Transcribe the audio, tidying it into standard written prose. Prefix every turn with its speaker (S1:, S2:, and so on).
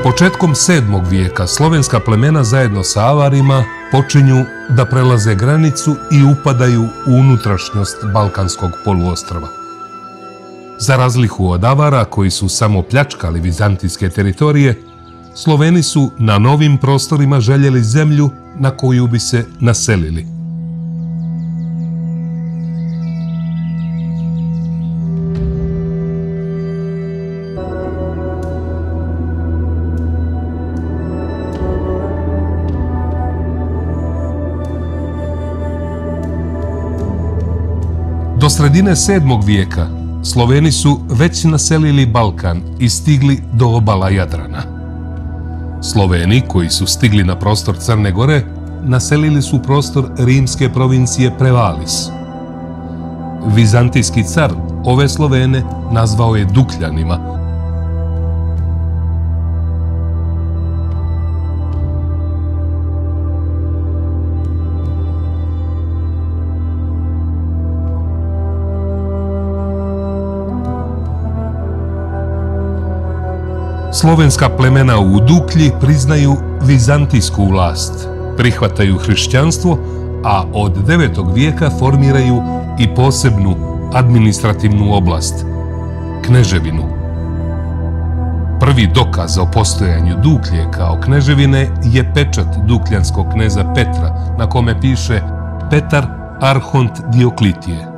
S1: Početkom 7. vijeka slovenska plemena zajedno sa Avarima počinju da prelaze granicu i upadaju u unutrašnjost Balkanskog poluostrva. Za razliku od Avara koji su samo pljačkali vizantijske teritorije, Sloveni su na novim prostorima željeli zemlju na koju bi se naselili. Do sredine 7. vijeka Sloveni su već naselili Balkan i stigli do obala Jadrana. Sloveni koji su stigli na prostor Crne Gore naselili su prostor rimske provincije Prevalis. Vizantijski car ove Slovene nazvao je Dukljanima. Slovenska plemena u Duklji priznaju vizantijsku vlast, prihvataju hrišćanstvo, a od 9. vijeka formiraju i posebnu administrativnu oblast, kneževinu. Prvi dokaz o postojanju Duklje kao kneževine je pečat dukljanskog kneza Petra, na kome piše Petar Arhont Dioklitije.